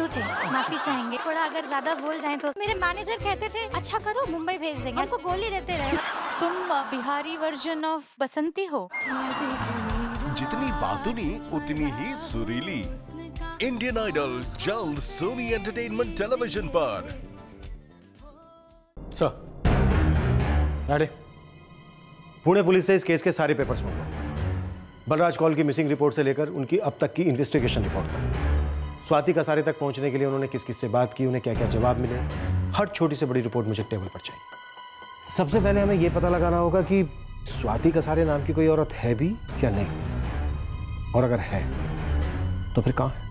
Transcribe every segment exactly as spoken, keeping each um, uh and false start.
लड्डू थे, माफी चाहेंगे। थोड़ा अगर ज्यादा बोल जाएं तो मेरे मैनेजर कहते थे अच्छा करो मुंबई भेज देंगे, हमको गोली देते रहे। तुम बिहारी वर्जन ऑफ बसंती हो। जितनी बातुनी उतनी ही सुरीली। इंडियन आइडल जल्द सोनी एंटरटेनमेंट टेलीविजन पर। सर, अरे पुणे पुलिस से इस केस के सारे पेपर्स मंगवाओ। बलराज कौल की मिसिंग रिपोर्ट से लेकर उनकी अब तक की इन्वेस्टिगेशन रिपोर्ट तक, स्वाति कसारे तक पहुंचने के लिए उन्होंने किस किस से बात की, उन्हें क्या क्या जवाब मिले, हर छोटी से बड़ी रिपोर्ट मुझे टेबल पर चाहिए। सबसे पहले हमें यह पता लगाना होगा कि स्वाति कसारे नाम की कोई औरत है भी या नहीं, और अगर है तो फिर कहां है।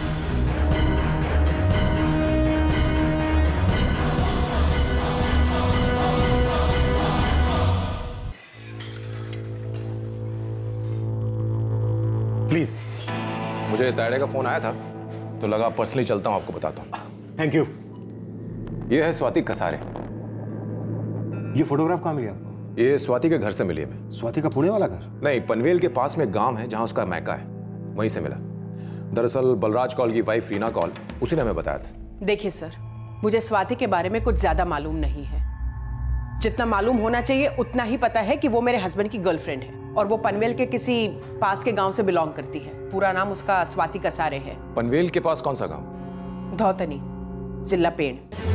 प्लीज। मुझे तायड़े का फोन आया था तो लगा पर्सनली चलता हूं, आपको बताता हूं। Thank you. ये है स्वाति कसारे। ये फोटोग्राफ कहाँ मिली आपको? ये स्वाति के घर से मिली है। स्वाति का पुणे वाला घर? नहीं, पनवेल के पास में गांव है जहां उसका मैका है, वहीं से मिला। दरअसल बलराज कौल की वाइफ रीना कौल, उसी ने हमें बताया था। देखिए सर, मुझे स्वाति के बारे में कुछ ज्यादा मालूम नहीं है। जितना मालूम होना चाहिए उतना ही पता है कि वो मेरे हस्बैंड की गर्लफ्रेंड है और वो पनवेल के किसी पास के गांव से बिलोंग करती है। पूरा नाम उसका स्वाति कसारे है। पनवेल के पास कौन सा गांव? धौतनी, जिला पेड़।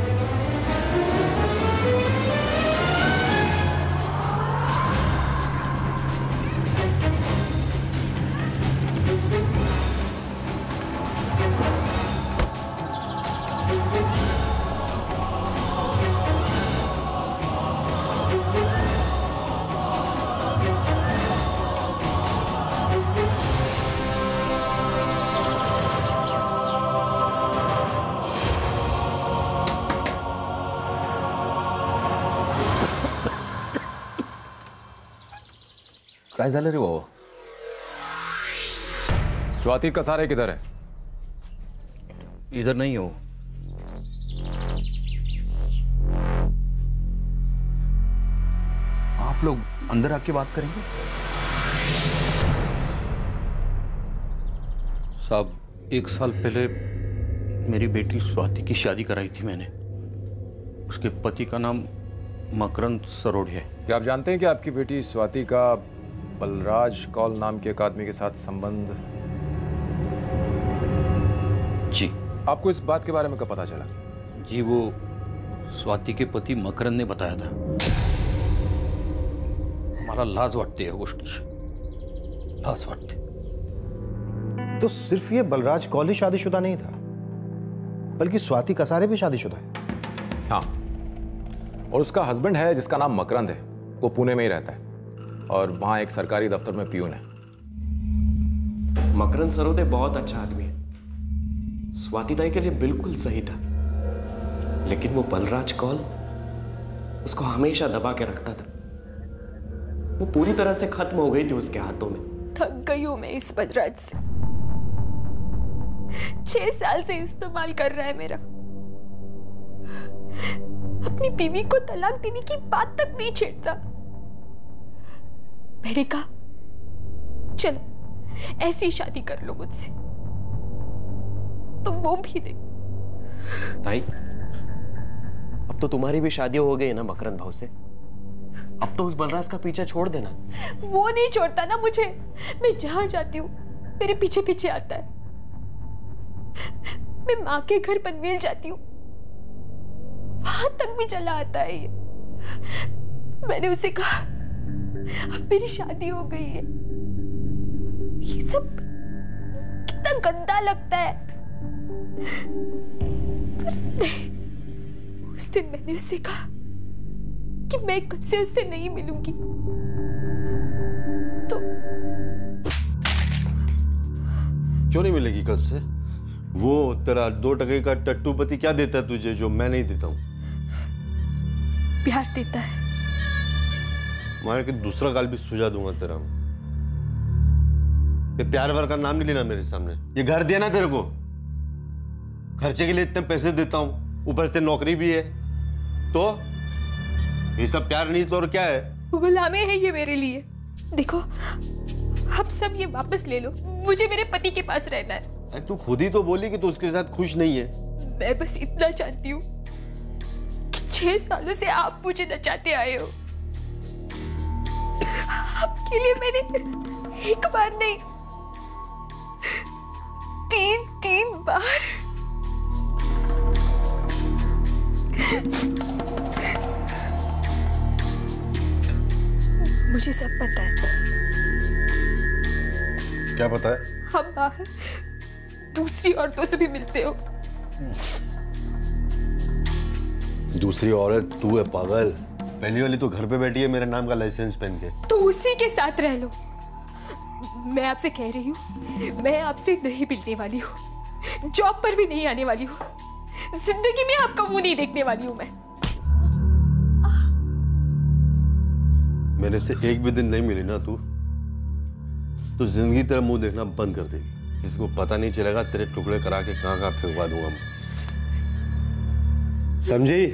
काय झालं रे बाबा? स्वाति कसारे किधर है? इधर नहीं हो। आप लोग अंदर आके बात करेंगे? साहब, एक साल पहले मेरी बेटी स्वाति की शादी कराई थी मैंने। उसके पति का नाम मकरंद सरोड़ है। क्या आप जानते हैं कि आपकी बेटी स्वाति का बलराज कौल नाम के एक आदमी के साथ संबंध? जी। आपको इस बात के बारे में कब पता चला? जी, वो स्वाति के पति मकरंद ने बताया था। मला लाज वाटते या गोष्टीची, लाज वाटते। तो सिर्फ ये बलराज कौल ही शादीशुदा नहीं था, बल्कि स्वाति कसारे भी शादीशुदा है। हाँ, और उसका हस्बैंड है जिसका नाम मकरंद है, वो पुणे में ही रहता है और वहां एक सरकारी दफ्तर में पियून है। मकरंद सरोदे बहुत अच्छा आदमी है, स्वाति ताई के लिए बिल्कुल सही था, लेकिन वो बलराज कौल उसको हमेशा दबा के रखता था। वो पूरी तरह से खत्म हो गई थी उसके हाथों में। थक गई हूं मैं इस बलराज से। छह साल से इस्तेमाल कर रहा है मेरा। अपनी बीवी को तलाक देने की बात तक नहीं छेड़ता। मैंने कहा चलो ऐसी शादी कर लो मुझसे, तो वो भी नहीं। ताई, अब तो तुम्हारी भी शादी हो गई है ना मकरंद भाव से। अब तो उस बलराज का पीछा छोड़ देना। वो नहीं छोड़ता ना मुझे। मैं जहां जाती हूँ मेरे पीछे पीछे आता है। मैं माँ के घर पनवेल जाती हूँ, वहां तक भी चला आता है ये। मैंने उसे कहा अब मेरी शादी हो गई है। ये सब कितना गंदा लगता है। पर नहीं, उस दिन मैंने उससे कहा कि मैं कल से उससे नहीं मिलूंगी। तो क्यों नहीं मिलेगी कल से? वो तेरा दो टके का टट्टू पति क्या देता है तुझे जो मैं नहीं देता हूं? प्यार देता है। मार के दूसरा गाल भी सुझा दूंगा तेरा। ये प्यार वार का नाम नहीं लेना मेरे सामने। ये घर दिया ना तेरे को, खर्चे के लिए इतने पैसे देता हूं, ऊपर से नौकरी भी है, तो ये सब प्यार नहीं तो और क्या है? गुलामी है ये मेरे लिए। देखो आप सब ये वापस ले लो, मुझे मेरे पति के पास रहना है। अरे तू खुद ही तो बोली कि तू उसके साथ खुश नहीं है। मैं बस इतना जानती हूँ कि छह सालों से आप मुझे नचाते आए हो। आपके लिए मैंने एक बार नहीं, तीन तीन बार मुझे सब पता है। क्या पता है? हम बाहर दूसरी औरतों से भी मिलते हो। दूसरी औरत तू है पागल। पहली वाली तो घर पे बैठी है मेरे नाम का लाइसेंस पहन के। तो उसी के साथ रह लो। मैं आपसे कह रही हूँ, मैं आपसे नहीं मिलने वाली हूँ, जॉब पर भी नहीं आने वाली हूँ, जिंदगी में आपका मुंह नहीं देखने वाली हूँ मैं। मेरे से एक भी दिन नहीं मिली ना तू, तो जिंदगी तेरा मुंह देखना बंद कर देगी। किसी को पता नहीं चलेगा, तेरे टुकड़े करा के कहां कहां फेंकवा दूंगा मैं। समझी?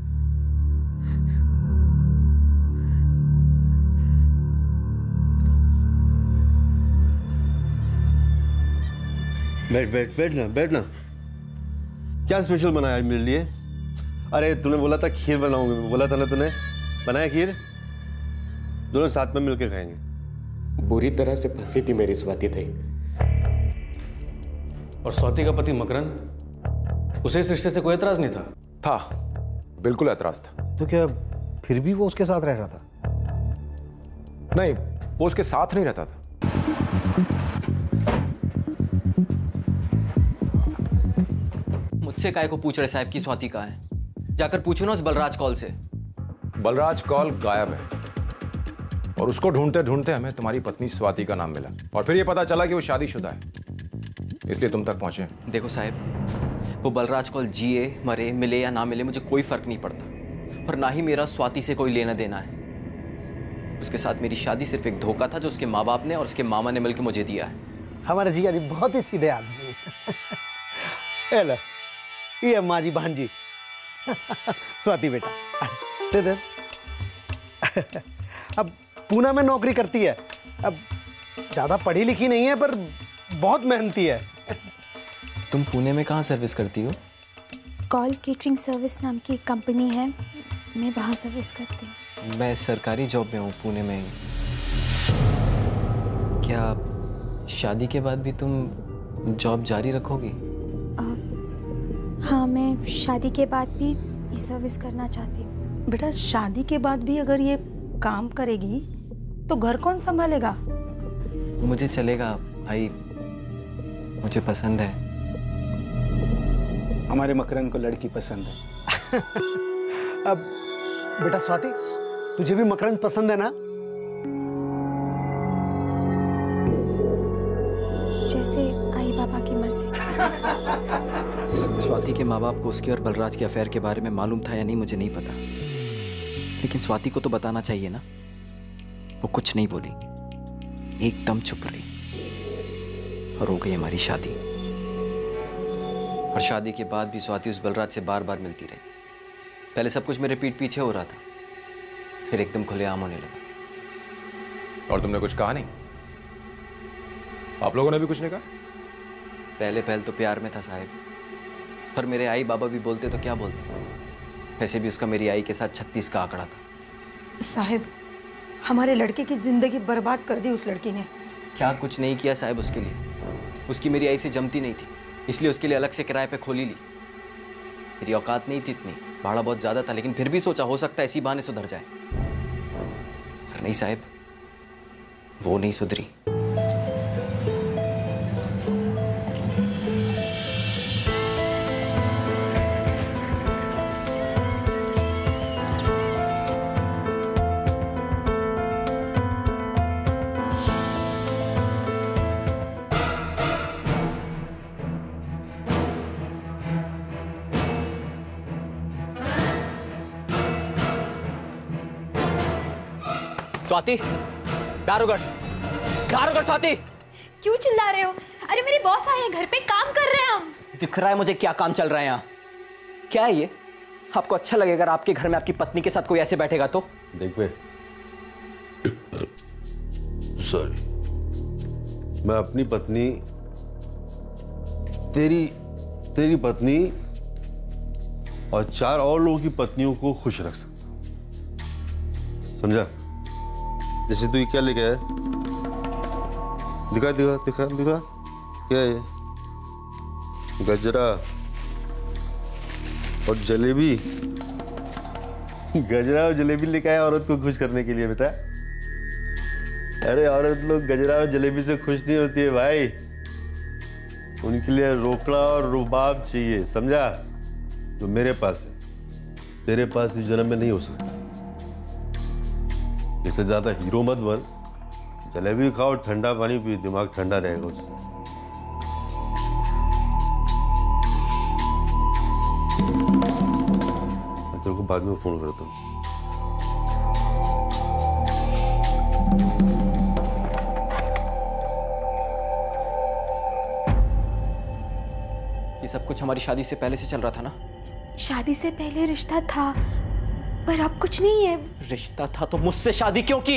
बैठ बैठ बैठ ना बैठ ना। क्या स्पेशल बनाया आज मेरे लिए? अरे तूने बोला था खीर बनाऊंगी, बोला था ना तूने। बनाया खीर? दोनों साथ में मिलके खाएंगे। बुरी तरह से फंसी थी मेरी स्वाति थी। और स्वाति का पति मकरन, उसे इस रिश्ते से कोई एतराज नहीं था? था, बिल्कुल एतराज था। तो क्या फिर भी वो उसके साथ रह रहा था? नहीं, वो उसके साथ नहीं रहता था। मुझसे काय को पूछ रहे साहब की स्वाति कहाँ है? जाकर पूछो ना उस बलराज कौल से। बलराज कौल गायब है और उसको ढूंढते ढूंढते हमें तुम्हारी पत्नी स्वाति का नाम मिला और फिर ये पता चला कि वो शादीशुदा है, इसलिए तुम तक पहुंचे। देखो साहब, वो बलराज कौल जिए मरे मिले या ना मिले मुझे कोई फर्क नहीं पड़ता, और ना ही मेरा स्वाति से कोई लेना देना है। उसके साथ मेरी शादी सिर्फ एक धोखा था जो उसके माँ बाप ने और उसके मामा ने मिलकर मुझे दिया है। हमारे जिया जी बहुत ही सीधे आदमी है। ये अम्मा जी भांजी स्वाति बेटा दे दे। अब पूना में नौकरी करती है। अब ज्यादा पढ़ी लिखी नहीं है पर बहुत मेहनती है। तुम पुणे में कहाँ सर्विस करती हो? कॉल केटरिंग सर्विस नाम की एक कंपनी है, मैं वहाँ सर्विस करती हूँ। मैं सरकारी जॉब में हूँ पुणे में ही। क्या शादी के बाद भी तुम जॉब जारी रखोगी? हाँ, मैं शादी के बाद भी ये सर्विस करना चाहती हूँ। बेटा, शादी के बाद भी अगर ये काम करेगी तो घर कौन संभालेगा? मुझे चलेगा भाई, मुझे पसंद है। हमारे मकरंद को लड़की पसंद है। अब बेटा स्वाति, तुझे भी मकरंद पसंद है ना? जैसे आई बाबा की मर्जी। स्वाति के माँ बाप को उसके और बलराज के अफेयर के बारे में मालूम था या नहीं मुझे नहीं पता, लेकिन स्वाति को तो बताना चाहिए ना। वो कुछ नहीं बोली, एकदम चुप रही और हो गई हमारी शादी। और शादी के बाद भी स्वाति उस बलराज से बार बार मिलती रही। पहले सब कुछ मेरे पीठ पीछे हो रहा था, फिर एकदम खुलेआम होने लगा। और तुमने कुछ कहा नहीं? आप लोगों ने भी कुछ नहीं कहा? पहले पहल तो प्यार में था साहब, पर मेरे आई बाबा भी बोलते तो क्या बोलते। वैसे भी उसका मेरी आई के साथ छत्तीस का आंकड़ा था। साहब, हमारे लड़के की जिंदगी बर्बाद कर दी उस लड़की ने। क्या कुछ नहीं किया साहब उसके लिए। उसकी मेरी आई से जमती नहीं थी, इसलिए उसके लिए अलग से किराए पे खोली ली। मेरी औकात नहीं थी इतनी, भाड़ा बहुत ज्यादा था, लेकिन फिर भी सोचा हो सकता है इसी बहाने सुधर जाए। पर नहीं साहब, वो नहीं सुधरी। स्वाति, दारोगढ़, दारोगढ़ स्वाति। क्यों चिल्ला रहे हो? अरे मेरे बॉस आए हैं, घर पे काम कर रहे हैं हम। दिख रहा है मुझे क्या काम चल रहा है यहाँ। क्या है ये? आपको अच्छा लगेगा अगर आपके घर में आपकी पत्नी के साथ कोई ऐसे बैठेगा तो? देख बे, सॉरी, मैं अपनी पत्नी, तेरी तेरी पत्नी और चार और लोगों की पत्नियों को खुश रख सकता हूं, समझा? जैसे तू ये क्या लेके आया? दिखा दिखा दिखा दिखा क्या है ये? गजरा और जलेबी। गजरा और जलेबी लेके आया औरत को खुश करने के लिए बेटा। अरे औरत लोग गजरा और जलेबी से खुश नहीं होती है भाई, उनके लिए रोकड़ा और रुबाब चाहिए, समझा? जो मेरे पास है, तेरे पास इस जन्म में नहीं हो सकता। इससे ज्यादा हीरो मत बन, जलेबी खाओ, ठंडा पानी पी, दिमाग ठंडा रहेगा उससे। मैं तेरे को बाद में फोन करता हूँ। ये सब कुछ हमारी शादी से पहले से चल रहा था ना? शादी से पहले रिश्ता था, पर अब कुछ नहीं है। रिश्ता था तो मुझसे शादी क्यों की?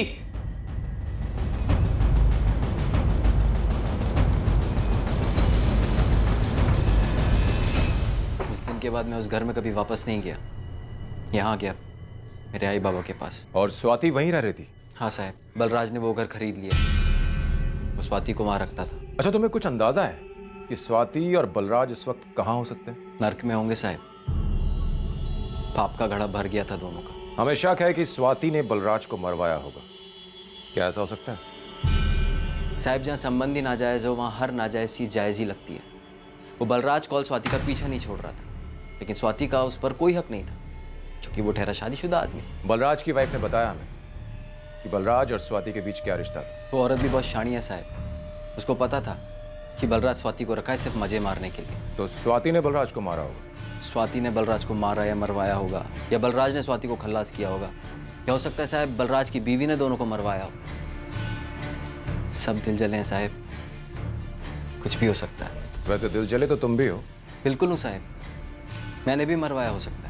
उस दिन के बाद मैं उस घर में कभी वापस नहीं गया। यहाँ गया मेरे आई बाबा के पास। और स्वाति वहीं रह रही थी? हाँ साहब, बलराज ने वो घर खरीद लिया। वो स्वाति को वहां रखता था। अच्छा, तुम्हें कुछ अंदाजा है कि स्वाति और बलराज इस वक्त कहाँ हो सकते हैं? नर्क में होंगे साहब। पाप का घड़ा भर गया था दोनों का। हमें शक है कि स्वाति ने बलराज को मरवाया होगा। क्या ऐसा हो सकता है? साहब, जहाँ संबंधी नाजायज हो वहाँ हर नाजायज चीज जायज ही लगती है। वो बलराज कौल स्वाति का पीछा नहीं छोड़ रहा था, लेकिन स्वाति का उस पर कोई हक नहीं था क्योंकि वो ठहरा शादीशुदा आदमी। बलराज की वाइफ ने बताया हमें कि बलराज और स्वाति के बीच क्या रिश्ता था। वो औरत भी बहुत शानी है साहब। उसको पता था कि बलराज स्वाति को रखा है सिर्फ मजे मारने के लिए। तो स्वाति ने बलराज को मारा होगा। स्वाति ने बलराज को मारा या मरवाया होगा, या बलराज ने स्वाति को खल्लास किया होगा। क्या हो सकता है साहब, बलराज की बीवी ने दोनों को मरवाया हो। सब दिल जले हैं साहब, कुछ भी हो सकता है। वैसे दिल जले तो तुम भी हो। बिल्कुल हूँ साहब, मैंने भी मरवाया हो सकता है,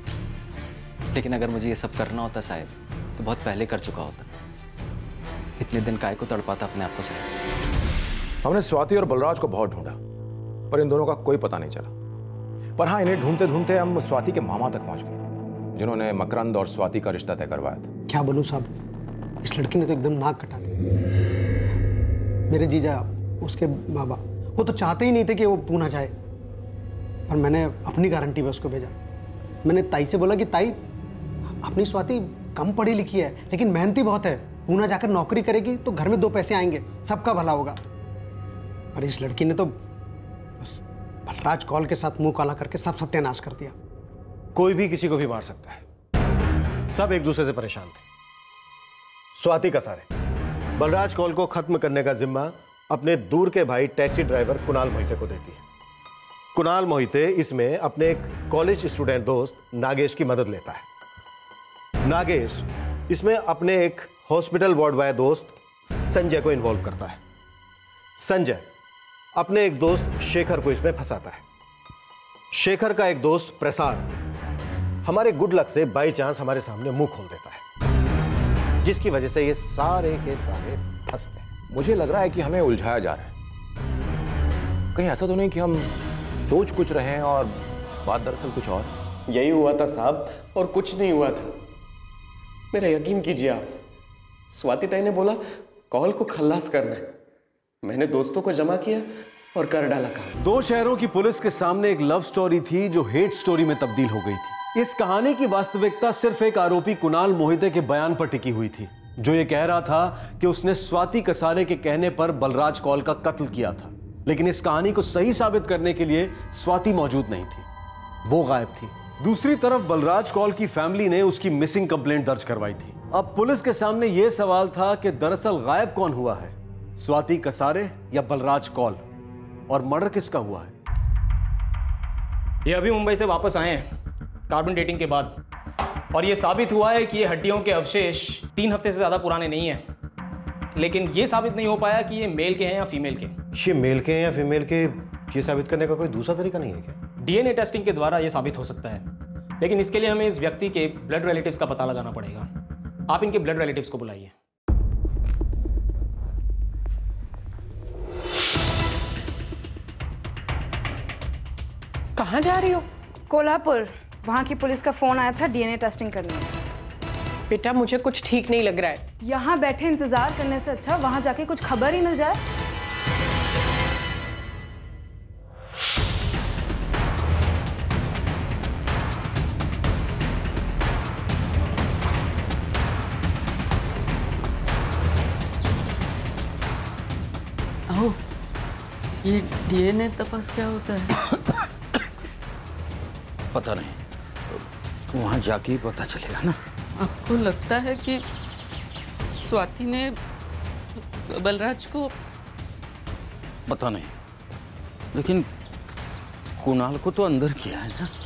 लेकिन अगर मुझे ये सब करना होता साहब तो बहुत पहले कर चुका होता। इतने दिन काय को तड़पाता अपने आप को साहब। हमने स्वाति और बलराज को बहुत ढूंढा, पर इन दोनों का कोई पता नहीं चला। पर हाँ, इन्हें ढूंढते ढूंढते हम स्वाति के मामा तक पहुंच गए, जिन्होंने मकरंद और स्वाति का रिश्ता तय करवाया था। क्या बोलूं साहब, इस लड़की ने तो एकदम नाक कटा दी। मेरे जीजा, उसके बाबा, वो तो चाहते ही नहीं थे कि वो पूना जाए, पर मैंने अपनी गारंटी पे उसको भेजा। मैंने ताई से बोला कि ताई, अपनी स्वाति कम पढ़ी लिखी है लेकिन मेहनती बहुत है, पूना जाकर नौकरी करेगी तो घर में दो पैसे आएंगे, सबका भला होगा। पर इस लड़की ने तो बस बलराज कौल के साथ मुंह काला करके सब सत्यानाश कर दिया। कोई भी किसी को भी मार सकता है, सब एक दूसरे से परेशान थे। स्वाति कसारे बलराज कौल को खत्म करने का जिम्मा अपने दूर के भाई टैक्सी ड्राइवर कुणाल मोहिते को देती है। कुणाल मोहिते इसमें अपने एक कॉलेज स्टूडेंट दोस्त नागेश की मदद लेता है। नागेश इसमें अपने एक हॉस्पिटल वार्ड बॉय दोस्त संजय को इन्वॉल्व करता है। संजय अपने एक दोस्त शेखर को इसमें फंसाता है। शेखर का एक दोस्त प्रसाद हमारे गुड लक से बाई चांस हमारे सामने मुंह खोल देता है, जिसकी वजह से ये सारे के सारे फंसते हैं। मुझे लग रहा है कि हमें उलझाया जा रहा है। कहीं ऐसा तो नहीं कि हम सोच कुछ रहे हैं और बात दरअसल कुछ और? यही हुआ था साहब, और कुछ नहीं हुआ था। मेरा यकीन कीजिए आप, स्वाति ताई ने बोला कॉल को खल्लास करना है। मैंने दोस्तों को जमा किया और कर डाला काम। दो शहरों की पुलिस के सामने एक लव स्टोरी थी जो हेट स्टोरी में तब्दील हो गई थी। इस कहानी की वास्तविकता सिर्फ एक आरोपी कुणाल मोहिते के बयान पर टिकी हुई थी, जो ये कह रहा था कि उसने स्वाति कसारे के कहने पर बलराज कौल का कत्ल किया था। लेकिन इस कहानी को सही साबित करने के लिए स्वाति मौजूद नहीं थी, वो गायब थी। दूसरी तरफ बलराज कौल की फैमिली ने उसकी मिसिंग कंप्लेंट दर्ज करवाई थी। अब पुलिस के सामने यह सवाल था कि दरअसल गायब कौन हुआ है, स्वाति कसारे या बलराज कौल, और मर्डर किसका हुआ है। ये अभी मुंबई से वापस आए हैं कार्बन डेटिंग के बाद, और ये साबित हुआ है कि ये हड्डियों के अवशेष तीन हफ्ते से ज़्यादा पुराने नहीं हैं। लेकिन ये साबित नहीं हो पाया कि ये मेल के हैं या फीमेल के। ये मेल के हैं या फीमेल के, ये साबित करने का कोई दूसरा तरीका नहीं है क्या? डीएनए टेस्टिंग के द्वारा ये साबित हो सकता है, लेकिन इसके लिए हमें इस व्यक्ति के ब्लड रिलेटिव्स का पता लगाना पड़ेगा। आप इनके ब्लड रिलेटिव्स को बुलाइए। कहाँ जा रही हो? कोल्हापुर। वहाँ की पुलिस का फोन आया था डीएनए टेस्टिंग करने। बेटा मुझे कुछ ठीक नहीं लग रहा है। यहाँ बैठे इंतजार करने से अच्छा वहाँ जाके कुछ खबर ही मिल जाए। आओ, ये डीएनए तपास क्या होता है? पता नहीं, वहां जाके ही पता चलेगा ना। आपको लगता है कि स्वाति ने बलराज को? पता नहीं, लेकिन कुणाल को तो अंदर किया है ना।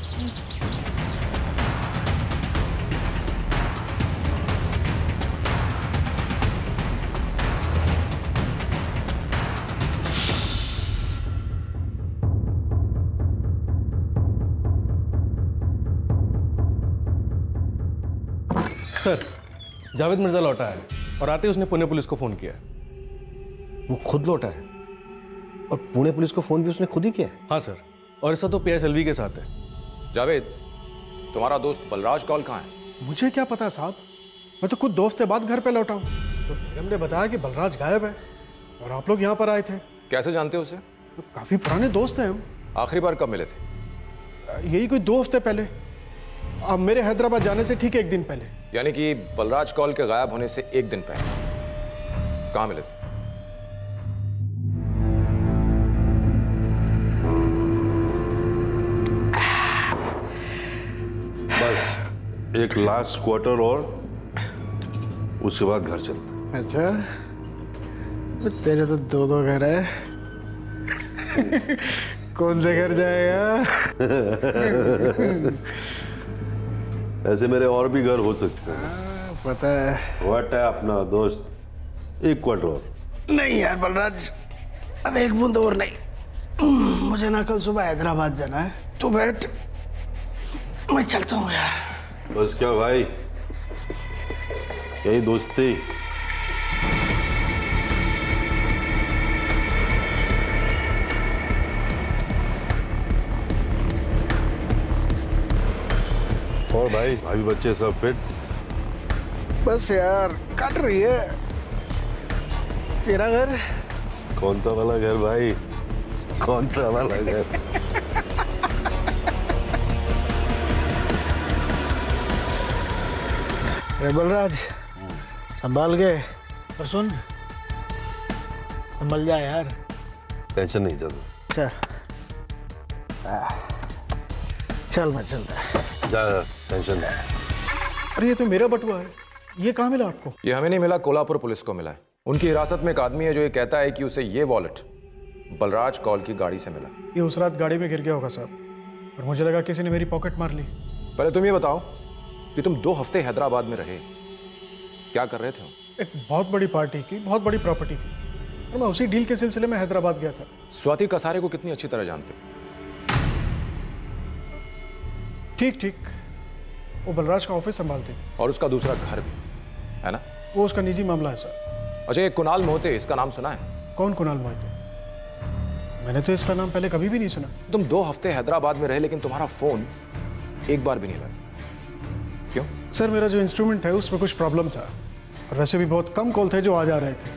सर, जावेद मिर्जा लौटा है और आते ही उसने पुणे पुलिस को फोन किया। वो खुद लौटा है और पुणे पुलिस को फोन भी उसने खुद ही किया है? हाँ सर, और ऐसा तो पीएस एलवी के साथ है। जावेद, तुम्हारा दोस्त बलराज कौल कहाँ है? मुझे क्या पता साहब, मैं तो खुद दो हफ्ते बाद घर पे लौटा हूँ। तो प्रेम ने बताया कि बलराज गायब है और आप लोग यहाँ पर आए थे। कैसे जानते हो उसे? तो काफी पुराने दोस्त हैं हम। आखिरी बार कब मिले थे? यही कोई दो हफ्ते पहले, अब मेरे हैदराबाद जाने से ठीक एक दिन पहले। यानी कि बलराज कौल के गायब होने से एक दिन पहले कहाँ मिले थे? बस एक लास्ट क्वार्टर और उसके बाद घर चलते हैं। अच्छा, तेरे तो दो दो घर है। कौन से घर जाएगा? ऐसे मेरे और भी घर हो सकते हैं। पता है। व्हाट है अपना दोस्त, एक क्वार्टर और। नहीं यार बलराज, अब एक बूंद और नहीं। मुझे ना कल सुबह हैदराबाद जाना है। तू बैठ, मैं चलता हूँ यार। बस क्या भाई, यही दोस्ती। और भाई भाभी बच्चे सब फिट? बस यार कट रही है। तेरा घर? कौन सा वाला घर भाई, कौन सा वाला घर? अरे बलराज, संभाल गए। और सुन, संभल जा यार। टेंशन नहीं चल। अच्छा चल, मैं चलता। जा, टेंशन नहीं। अरे ये तो मेरा बटुआ है, ये कहाँ मिला आपको? ये हमें नहीं मिला, कोल्हापुर पुलिस को मिला है। उनकी हिरासत में एक आदमी है जो ये कहता है कि उसे ये वॉलेट बलराज कौल की गाड़ी से मिला। ये उस रात गाड़ी में गिर गया होगा साहब, और मुझे लगा किसी ने मेरी पॉकेट मार ली। पहले तुम ये बताओ कि तुम दो हफ्ते हैदराबाद में रहे, क्या कर रहे थे? एक बहुत बड़ी पार्टी की बहुत बड़ी प्रॉपर्टी थी और मैं उसी डील के सिलसिले में हैदराबाद गया था। स्वाति कसारे को कितनी अच्छी तरह जानते हो? ठीक ठीक, वो बलराज का ऑफिस संभालते थे। और उसका दूसरा घर भी है ना? वो उसका निजी मामला है सर। अच्छा, ये कुणाल मोहिते, इसका नाम सुना है? कौन कुणाल मोहिते? मैंने तो इसका नाम पहले कभी भी नहीं सुना। तुम दो हफ्ते हैदराबाद में रहे लेकिन तुम्हारा फोन एक बार भी नहीं लगा, क्यों? सर मेरा जो इंस्ट्रूमेंट है उसमें कुछ प्रॉब्लम था, और वैसे भी बहुत कम कॉल थे जो आ जा रहे थे।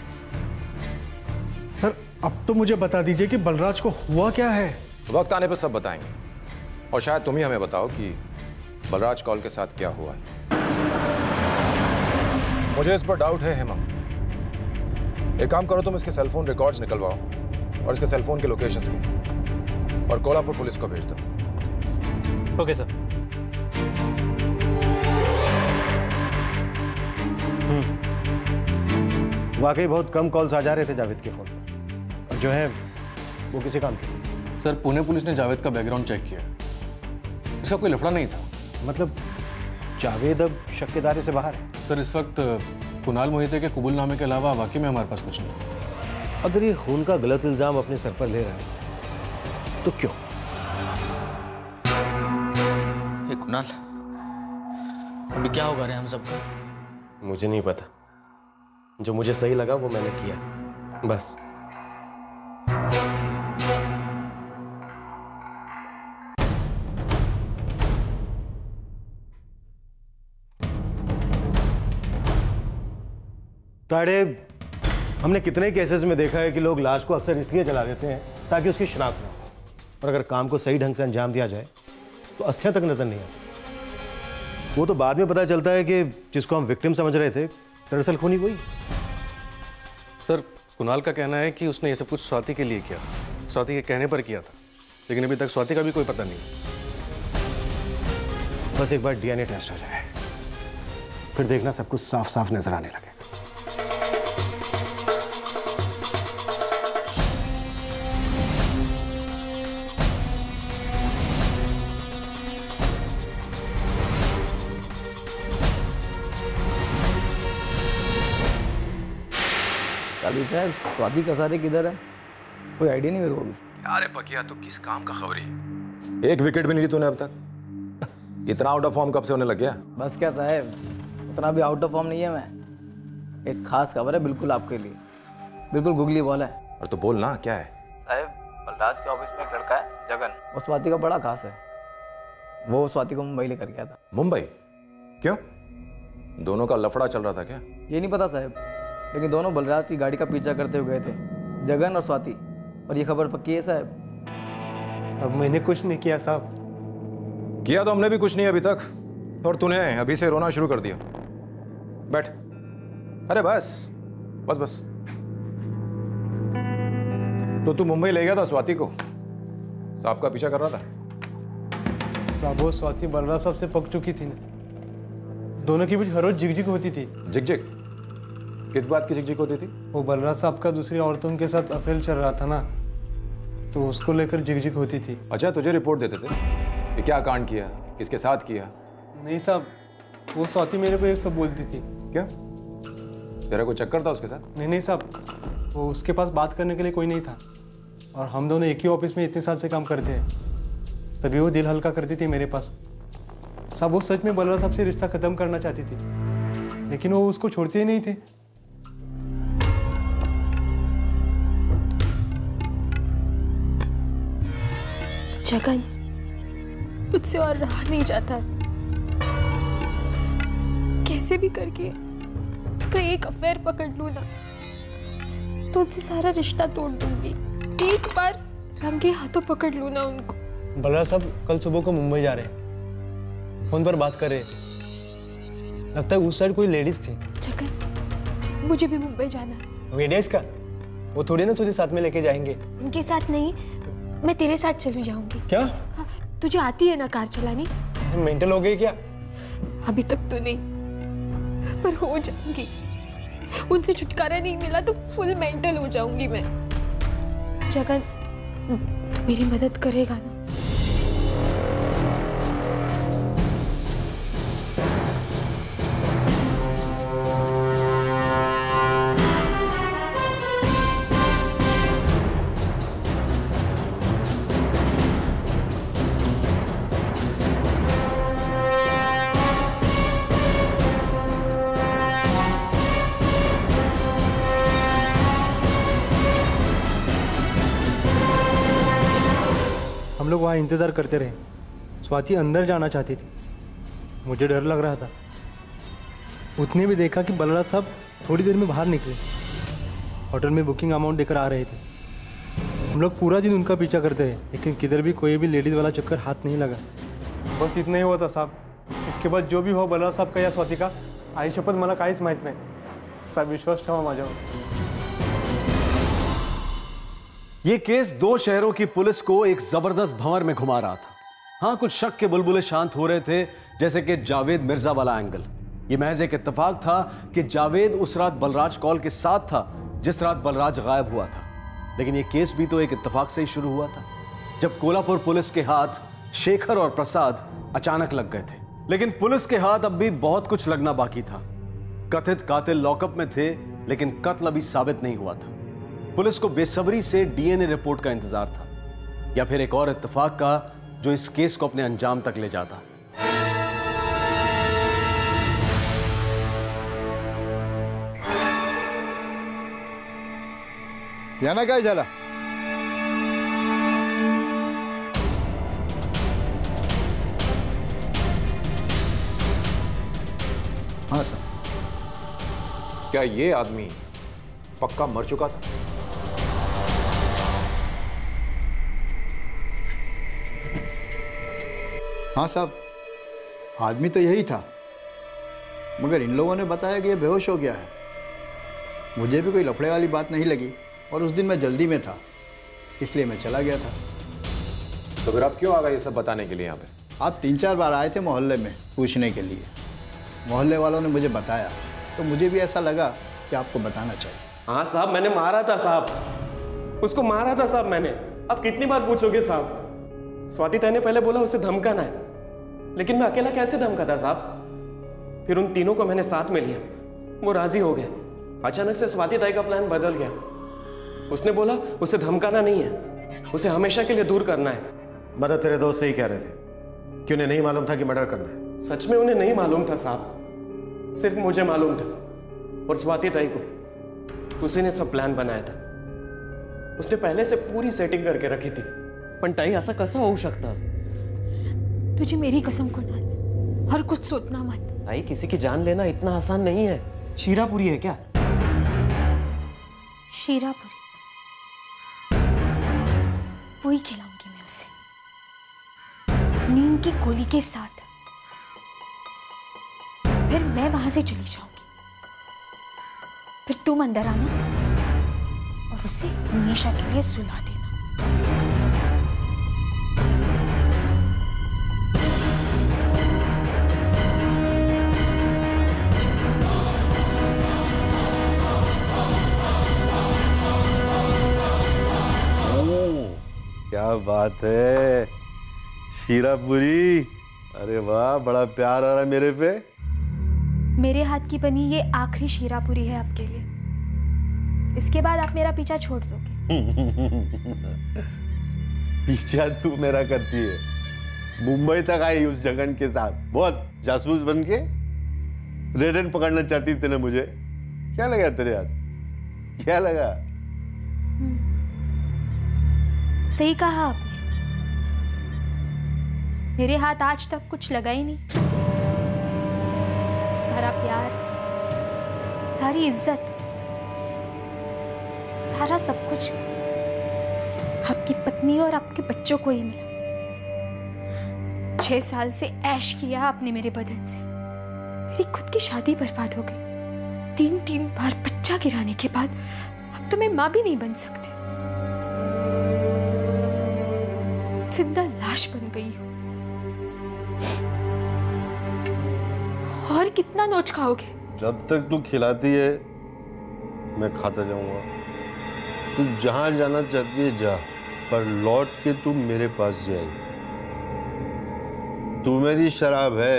सर अब तो मुझे बता दीजिए कि बलराज को हुआ क्या है। वक्त आने पर सब बताएंगे, और शायद तुम ही हमें बताओ कि बलराज कौल के साथ क्या हुआ है। मुझे इस पर डाउट है हेमा। एक काम करो, तुम इसके सेलफोन रिकॉर्ड्स निकलवाओ और इसके सेलफोन के लोकेशंस भी, और कोल्हापुर पुलिस को भेज दो। Okay sir. वाकई बहुत कम कॉल्स आ जा रहे थे जावेद के फोन पर, और जो है वो किसी काम के लिए। सर पुणे पुलिस ने जावेद का बैकग्राउंड चेक किया, इसका कोई लफड़ा नहीं था। मतलब जावेद अब शक के दायरे से बाहर है? सर इस वक्त कुणाल मोहिते के कबूलनामे के अलावा वाकई में हमारे पास कुछ नहीं। अगर ये खून का गलत इल्जाम अपने सर पर ले रहा है तो क्यों? हे कुणाल, अभी क्या होगा रे हम सबका? मुझे नहीं पता, जो मुझे सही लगा वो मैंने किया, बस। ताड़े, हमने कितने केसेस में देखा है कि लोग लाश को अक्सर इसलिए जला देते हैं ताकि उसकी शिनाख्त ना हो, और अगर काम को सही ढंग से अंजाम दिया जाए तो अस्थियां तक नजर नहीं आती। वो तो बाद में पता चलता है कि जिसको हम विक्टिम समझ रहे थे दरअसल खूनी वही। सर, कुणाल का कहना है कि उसने ये सब कुछ स्वाति के लिए किया, स्वाति के कहने पर किया था, लेकिन अभी तक स्वाति का भी कोई पता नहीं। बस एक बार डीएनए टेस्ट हो जाए, फिर देखना सब कुछ साफ साफ नजर आने लगे। काली साहब, स्वाति का सारे किधर है? कोई आइडिया नहीं मेरे को भी। क्या रे पकिया, तू किस काम का खबरी? एक विकेट भी नहीं ली तूने अब तक। इतना आउट ऑफ फॉर्म कब से होने लग गया? बस क्या साहब, उतना भी आउट ऑफ फॉर्म नहीं है मैं। एक खास खबर है बिल्कुल आपके लिए, बिल्कुल गुगली बॉल है। और तो बोल ना, क्या है? साहब, बलराज के ऑफिस में एक लड़का है जगन, वो स्वाति का बड़ा खास है। वो स्वाति को मुंबई लेकर गया था। मुंबई? क्यों? दोनों का लफड़ा चल रहा था क्या? ये नहीं पता साहब, लेकिन दोनों बलराज की गाड़ी का पीछा करते हुए गए थे, जगन और स्वाति। और ये खबर पक्की है साहब। साहब, मैंने कुछ नहीं किया साहब। किया तो हमने भी कुछ नहीं अभी तक, और तूने अभी से रोना शुरू कर दिया। बैठ। अरे बस बस बस। तो तू मुंबई ले गया था स्वाति को, साहब का पीछा कर रहा था? साहब, वो स्वाति बलराज साहब से पक चुकी थी ना, दोनों के बीच हर रोज झिकझिक होती थी। झिकझिक? किस बात की झिकझिक होती थी? वो बलराज साहब का दूसरी औरतों के साथ अफेयर चल रहा था ना, तो उसको लेकर झिकझिक होती थी। अच्छा, तुझे रिपोर्ट देते थे कि क्या कांड किया, किसके साथ किया? नहीं साहब, वो स्वाति मेरे को एक सब बोलती थी। क्या तेरा कोई चक्कर था उसके साथ? नहीं नहीं साहब, वो उसके पास बात करने के लिए कोई नहीं था, और हम दोनों एक ही ऑफिस में इतने साल से काम करते हैं, तभी वो दिल हल्का करती थी मेरे पास। साहब, वो सच में बलराज साहब से रिश्ता खत्म करना चाहती थी, लेकिन वो उसको छोड़ते ही नहीं थे। जगन, मुझसे और रहा नहीं जाता, कैसे भी करके तो एक अफेयर पकड़ लूं ना, तो उनसे सारा रिश्ता तोड़ दूंगी। एक बार रंगे हाथों पकड़ लूं ना उनको। बलराज साहब कल सुबह को मुंबई जा रहे हैं, फोन पर बात कर रहे हैं। लगता है उस साइड कोई लेडीज थी। जगन, मुझे भी मुंबई जाना है। वेडियास का वो थोड़ी ना तुझे साथ में लेके जाएंगे। उनके साथ नहीं, मैं तेरे साथ चली जाऊंगी। क्या? हाँ, तुझे आती है ना कार चलानी? मेंटल हो गई क्या? अभी तक तो नहीं, पर हो जाऊंगी। उनसे छुटकारा नहीं मिला तो फुल मेंटल हो जाऊंगी मैं। जगन, तू मेरी मदद करेगा ना? हम लोग वहाँ इंतज़ार करते रहे। स्वाति अंदर जाना चाहती थी, मुझे डर लग रहा था। उतने भी देखा कि बलराज साहब थोड़ी देर में बाहर निकले, होटल में बुकिंग अमाउंट देकर आ रहे थे। हम लोग पूरा दिन उनका पीछा करते रहे, लेकिन किधर भी कोई भी लेडीज़ वाला चक्कर हाथ नहीं लगा। बस इतना ही हुआ था साहब। इसके बाद जो भी हो बलराज साहब का या स्वाति का, आई शपथ मला काहीच माहीत नाही साहब, विश्वास ठेवा माझ्यावर। ये केस दो शहरों की पुलिस को एक जबरदस्त भंवर में घुमा रहा था। हाँ, कुछ शक के बुलबुले शांत हो रहे थे, जैसे कि जावेद मिर्जा वाला एंगल। ये महज एक इत्तेफाक था कि जावेद उस रात बलराज कौल के साथ था जिस रात बलराज गायब हुआ था। लेकिन ये केस भी तो एक इत्तेफाक से ही शुरू हुआ था, जब कोल्हापुर पुलिस के हाथ शेखर और प्रसाद अचानक लग गए थे। लेकिन पुलिस के हाथ अब भी बहुत कुछ लगना बाकी था। कथित कातिल लॉकअप में थे, लेकिन कत्ल अभी साबित नहीं हुआ था। पुलिस को बेसब्री से डीएनए रिपोर्ट का इंतजार था, या फिर एक और इत्तेफाक का जो इस केस को अपने अंजाम तक ले जाता। याना काय झाला? हाँ सर। क्या ये आदमी पक्का मर चुका था? हाँ साहब, आदमी तो यही था, मगर इन लोगों ने बताया कि ये बेहोश हो गया है। मुझे भी कोई लफड़े वाली बात नहीं लगी और उस दिन मैं जल्दी में था, इसलिए मैं चला गया था। तो फिर आप क्यों आ गए ये सब बताने के लिए यहाँ पे? आप तीन चार बार आए थे मोहल्ले में पूछने के लिए। मोहल्ले वालों ने मुझे बताया तो मुझे भी ऐसा लगा कि आपको बताना चाहिए। हाँ साहब, मैंने मारा था साहब, उसको मारा था साहब मैंने। अब कितनी बार पूछोगे साहब? स्वाति ताई ने पहले बोला उसे धमकाना है, लेकिन मैं अकेला कैसे धमकाता साहब? फिर उन तीनों को मैंने साथ में लिया, वो राजी हो गए। अचानक से स्वाति ताई का प्लान बदल गया। उसने बोला उसे धमकाना नहीं है, उसे हमेशा के लिए दूर करना है। मतलब तेरे दोस्त यही कह रहे थे कि उन्हें नहीं मालूम था कि मर्डर करना है? सच में उन्हें नहीं मालूम था साहब, सिर्फ मुझे मालूम था और स्वाति ताई को। उसी ने सब प्लान बनाया था। उसने पहले से पूरी सेटिंग करके रखी थी। पण ताई असं कसं होऊ शकतं? तुझे मेरी कसम कुणाल, हर कुछ सोचना मत। ताई, किसी की जान लेना इतना आसान नहीं है। शीरापुरी है क्या? शीरापुरी वही खिलाऊंगी मैं उसे, नीम की गोली के साथ। फिर मैं वहां से चली जाऊंगी, फिर तुम अंदर आना और उसे हमेशा के लिए सुला देना। क्या बात है शीरापुरी, अरे वाह, बड़ा प्यार आ रहा है मेरे पे। मेरे हाथ की बनी ये आखिरी शीरापुरी है आपके लिए। इसके बाद आप मेरा पीछा छोड़ दोगे। पीछा तू मेरा करती है? मुंबई तक आई उस जगन के साथ, बहुत जासूस बन के रेडन पकड़ना चाहती तेने मुझे। क्या लगा तेरे हाथ? क्या लगा? सही कहा आपने, मेरे हाथ आज तक कुछ लगा ही नहीं। सारा प्यार, सारी इज्जत, सारा सब कुछ आपकी पत्नी और आपके बच्चों को ही मिला। छह साल से ऐश किया आपने मेरे बदन से। मेरी खुद की शादी बर्बाद हो गई। तीन तीन बार बच्चा गिराने के बाद अब तो मैं मां भी नहीं बन सकती। जिंदा लाश बन गई हूं। और कितना नोच खाओगे? जब तक तू खिलाती है मैं खाता जाऊंगा। तू जहां जाना चाहती है जा, पर लौट के तू मेरे पास जाए। तू मेरी शराब है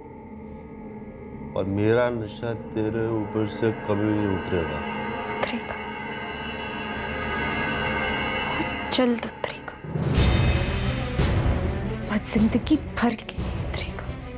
और मेरा नशा तेरे ऊपर से कभी नहीं उतरेगा। उतरेगा, बहुत जल्द उतरेगा और जिंदगी भर के लिए उतरेगा।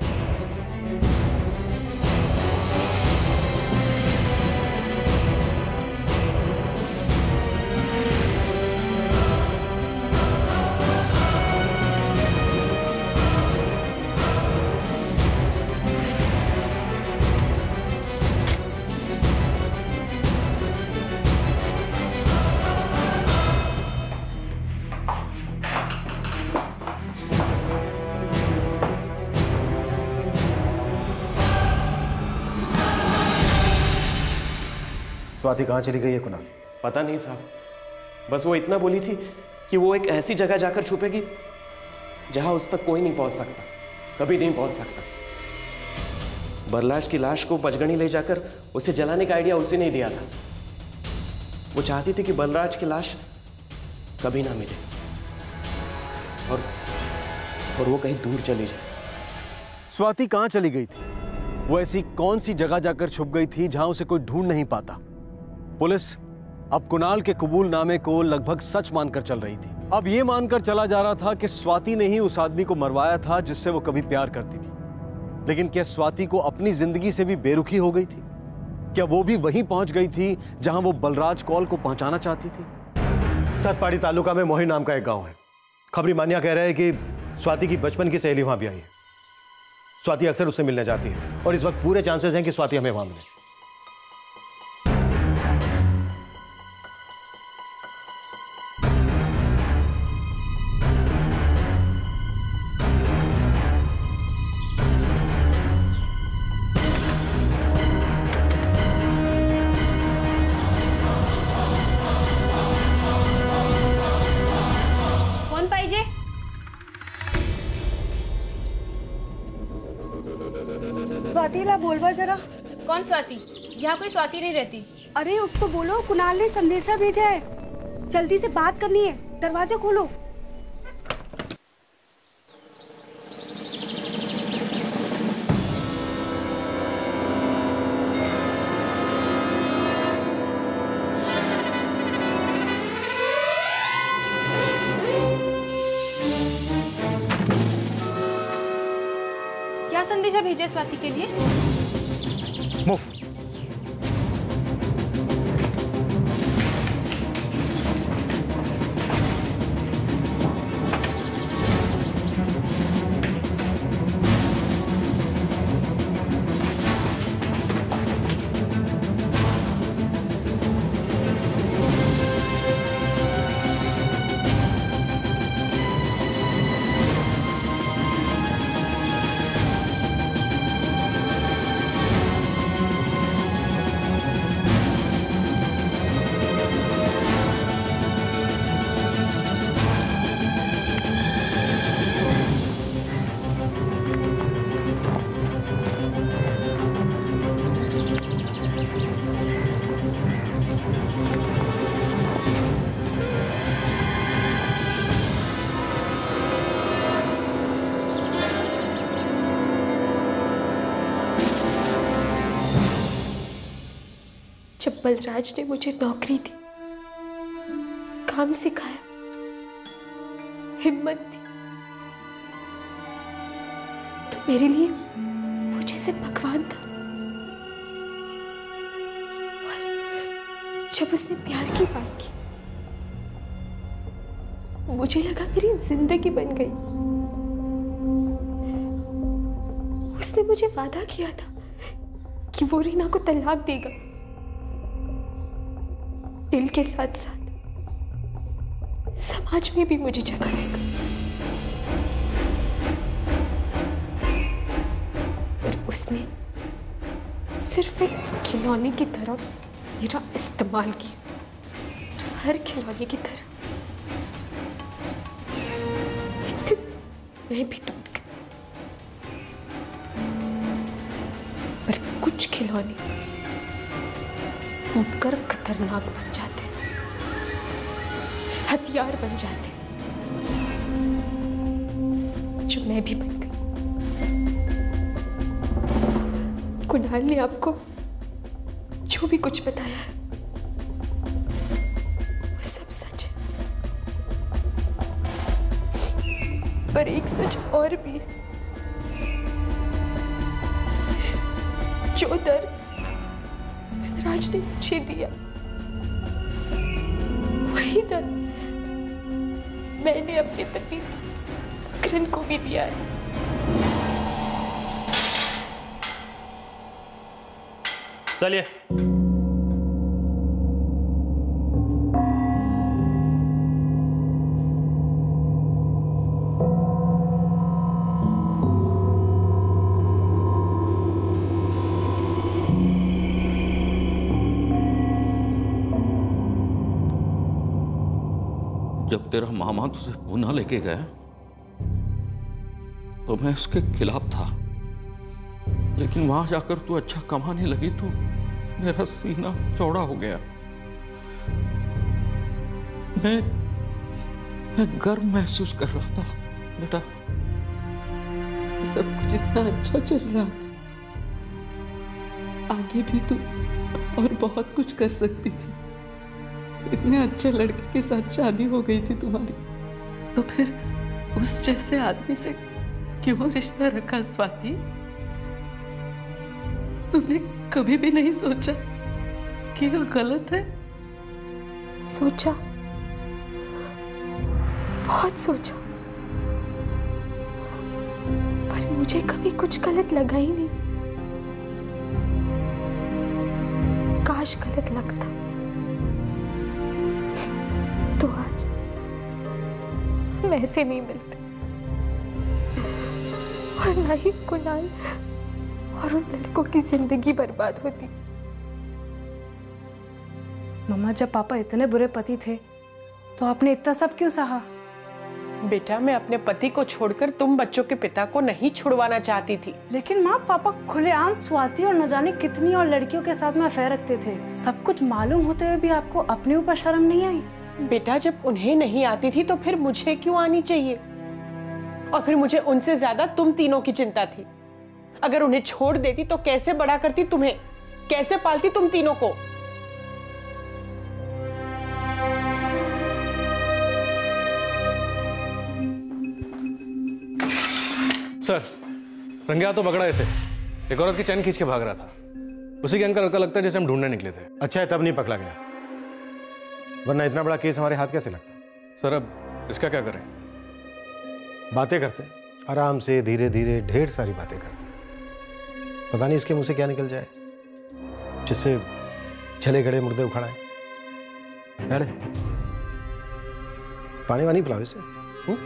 स्वाति कहाँ चली गई है कुणाल? पता नहीं साहब, बस वो इतना बोली थी कि वो एक ऐसी जगह जाकर छुपेगी जहां उस तक कोई नहीं पहुंच सकता, कभी नहीं पहुंच सकता। बलराज की लाश को पचगणी ले जाकर उसे जलाने का आइडिया उसी ने दिया था। वो चाहती थी कि बलराज की लाश कभी ना मिले और और वो कहीं दूर चली जाए। स्वाति कहाँ चली गई थी? वो ऐसी कौन सी जगह जाकर छुप गई थी जहां उसे कोई ढूंढ नहीं पाता? पुलिस अब कुणाल के कबूलनामे को लगभग सच मानकर चल रही थी। अब ये मानकर चला जा रहा था कि स्वाति ने ही उस आदमी को मरवाया था जिससे वो कभी प्यार करती थी। लेकिन क्या स्वाति को अपनी जिंदगी से भी बेरुखी हो गई थी? क्या वो भी वहीं पहुंच गई थी जहां वो बलराज कौल को पहुंचाना चाहती थी? सतपाड़ी तालुका में मोही नाम का एक गांव है। खबरी मान्या कह रहा है कि स्वाति की बचपन की सहेली वहां भी आई है। स्वाति अक्सर उससे मिलने जाती है और इस वक्त पूरे चांसेस हैं कि स्वाति हमें वहां मिले। मिला बोलवा जरा। कौन स्वाति? यहाँ कोई स्वाति नहीं रहती। अरे उसको बोलो कुणाल ने संदेशा भेजा है, जल्दी से बात करनी है, दरवाजा खोलो। क्या संदेशा भेजा स्वाति के लिए? मुफ्त। जब बलराज ने मुझे नौकरी दी, काम सिखाया, हिम्मत दी, तो मेरे लिए वो जैसे भगवान था। और जब उसने प्यार की बात की, मुझे लगा मेरी जिंदगी बन गई। उसने मुझे वादा किया था कि वो रीना को तलाक देगा, दिल के साथ साथ समाज में भी मुझे जगह देगा। और उसने सिर्फ एक खिलौने की तरह मेरा इस्तेमाल किया, हर खिलौने की तरह। एक दिन मैं भी टूट गई। पर कुछ खिलौने टूटकर खतरनाक बन जाते, हथियार बन जाते, जो मैं भी बन गई। कुणाल ने आपको जो भी कुछ बताया है वो सब सच है, पर एक सच और भी है। जो दर्द बलराज ने मुझे दिया, वही दर्द मैंने अपने पति मकरन को भी दिया है। चलिए। जब तेरा मामा तुझे पूना लेके गया तो मैं उसके खिलाफ था, लेकिन वहां जाकर तू अच्छा कमाने लगी तो मेरा सीना चौड़ा हो गया। मैं मैं गर्व महसूस कर रहा था बेटा। सब कुछ इतना अच्छा चल रहा था, आगे भी तू और बहुत कुछ कर सकती थी। इतने अच्छे लड़के के साथ शादी हो गई थी तुम्हारी, तो फिर उस जैसे आदमी से क्यों रिश्ता रखा स्वाति? तुमने कभी भी नहीं सोचा कि ये गलत है? सोचा, बहुत सोचा, पर मुझे कभी कुछ गलत लगा ही नहीं। काश गलत लगता तो आज हम ऐसे नहीं मिलते, और ना ही कुणाल और उन लड़कों की जिंदगी बर्बाद होती। मम्मा, जब पापा इतने बुरे पति थे तो आपने इतना सब क्यों सहा? बेटा, मैं अपने पति को छोड़कर तुम बच्चों के पिता को नहीं छुड़वाना चाहती थी। लेकिन माँ, पापा खुलेआम स्वाति और न जाने कितनी और लड़कियों के साथ में अफेयर रखते थे। सब कुछ मालूम होते हुए भी आपको अपने ऊपर शर्म नहीं आई? बेटा, जब उन्हें नहीं आती थी तो फिर मुझे क्यों आनी चाहिए? और फिर मुझे उनसे ज्यादा तुम तीनों की चिंता थी। अगर उन्हें छोड़ देती तो कैसे बड़ा करती तुम्हें, कैसे पालती तुम तीनों को? सर, रंगया तो पकड़ा ऐसे, एक औरत की चैन खींच के भाग रहा था। उसी गैंग का लड़का लगता है जैसे हम ढूंढने निकले थे। अच्छा है तब नहीं पकड़ा गया, वरना इतना बड़ा केस हमारे हाथ कैसे लगता? सर, अब इसका क्या करें? बातें करते हैं आराम से, धीरे धीरे, ढेर सारी बातें करते हैं। पता नहीं इसके मुंह से क्या निकल जाए जिससे छले गड़े मुर्दे उखाड़ाए। अरे पानी वानी पिलाओ इसे। हुँ?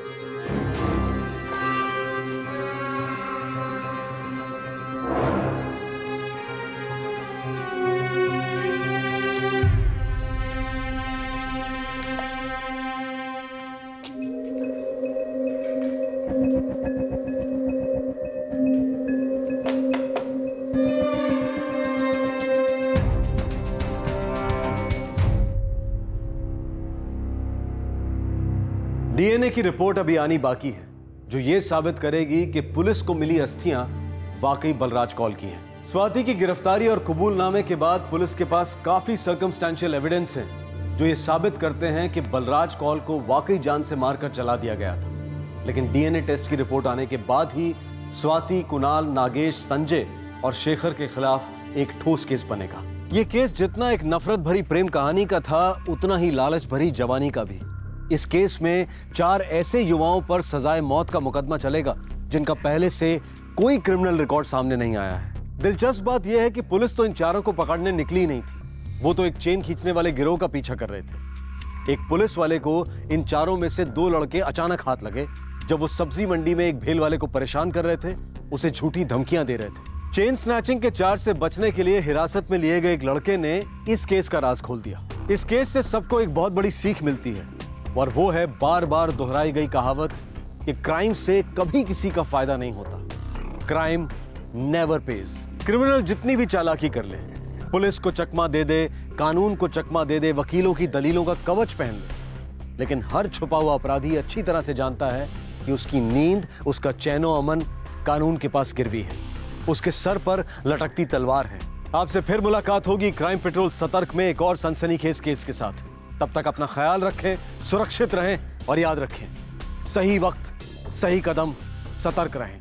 डीएनए की रिपोर्ट अभी आनी बाकी है, जो यह साबित करेगी कि पुलिस को मिली अस्थियां वाकई बलराज कौल की हैं। स्वाति की गिरफ्तारी और कबूलनामे के बाद पुलिस के पास काफी सर्कमस्टेंशियल एविडेंस है जो ये साबित करते हैं कि बलराज कौल को वाकई जान से मारकर जला दिया गया था। लेकिन डीएनए टेस्ट की रिपोर्ट आने के बाद ही स्वाति, कुणाल, नागेश, संजय और शेखर के खिलाफ एक ठोस केस बनेगा। यह केस जितना एक नफरत भरी प्रेम कहानी का था, उतना ही लालच भरी जवानी का भी। इस केस में चार ऐसे युवाओं पर सजाए मौत का मुकदमा चलेगा जिनका पहले से कोई क्रिमिनल रिकॉर्ड सामने नहीं आया है। दिलचस्प बात यह है कि पुलिस तो इन चारों को पकड़ने निकली नहीं थी, वो तो एक चेन खींचने वाले गिरोह का पीछा कर रहे थे। एक पुलिस वाले को इन चारों में से दो लड़के अचानक हाथ लगे जब वो सब्जी मंडी में एक भेल वाले को परेशान कर रहे थे, उसे झूठी धमकियां दे रहे थे। चेन स्नैचिंग के चार्ज से बचने के लिए हिरासत में लिए गए एक लड़के ने इस केस का राज खोल दिया। इस केस से सबको एक बहुत बड़ी सीख मिलती है, और वो है बार बार दोहराई गई कहावत कि क्राइम से कभी किसी का फायदा नहीं होता। Crime never page. क्रिमिनल जितनी भी चालाकी कर ले, पुलिस को चकमा दे दे, कानून को चकमा दे दे, वकीलों की दलीलों का कवच पहन ले, लेकिन हर छुपा हुआ अपराधी अच्छी तरह से जानता है कि उसकी नींद, उसका चैनो अमन कानून के पास गिरवी है, उसके सर पर लटकती तलवार है। आपसे फिर मुलाकात होगी क्राइम पेट्रोल सतर्क में एक और सनसनीखेज केस के साथ। तब तक अपना ख्याल रखें, सुरक्षित रहें और याद रखें, सही वक्त, सही कदम, सतर्क रहें।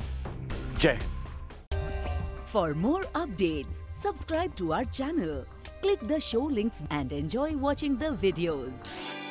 जय Hind. For more updates, subscribe to our channel, click the show links and enjoy watching the videos.